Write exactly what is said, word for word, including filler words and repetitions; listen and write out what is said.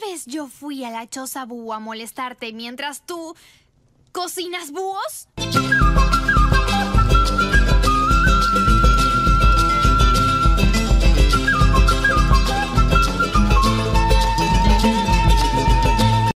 vez yo fui a la choza búho a molestarte mientras tú cocinas búhos?